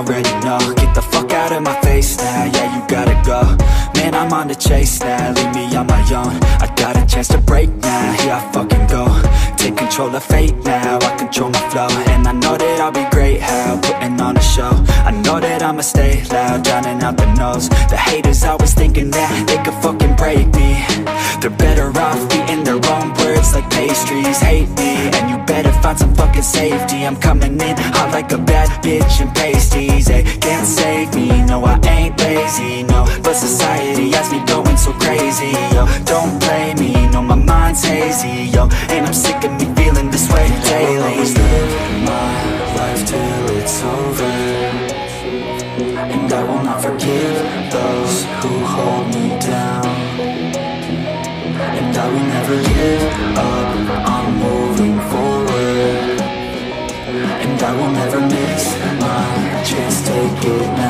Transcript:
already know. Get the fuck out of my face now, yeah, you gotta go. Man, I'm on the chase now, leave me on my own. I got a chance to break now, here I fucking go. Take control of fate now, I control my flow. And I know that I'll be great, how, putting on a show. I know that I'ma stay loud, drowning out the noise. The haters always thinking that they could fucking break me. They're better off eating their own words like pastries. Hate me, and you better find some fucking safety. I'm coming in hot like a bad bitch in pasties. They can't save me, no I ain't lazy, no. But society has me going so crazy, yo. Don't blame me, no my mind's hazy, yo. And I'm sick of me feeling this way daily. I'll always live my life till it's over, and I will not forgive those who hold me down. And I will never give up, I'm moving forward. And I will never miss my chance, take it now.